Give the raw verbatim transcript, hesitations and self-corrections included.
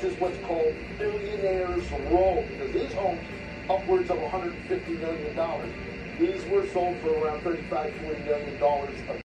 This is what's called billionaires row, because these homes, upwards of one hundred fifty million dollars, these were sold for around thirty-five, forty million dollars a